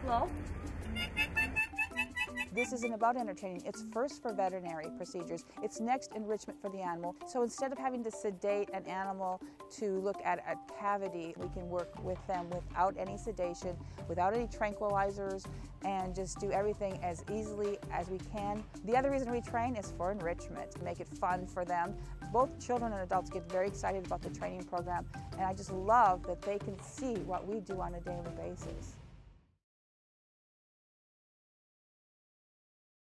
slow. This isn't about entertaining. It's first for veterinary procedures. It's next enrichment for the animal. So instead of having to sedate an animal to look at a cavity, we can work with them without any sedation, without any tranquilizers, and just do everything as easily as we can. The other reason we train is for enrichment, to make it fun for them. Both children and adults get very excited about the training program, and I just love that they can see what we do on a daily basis.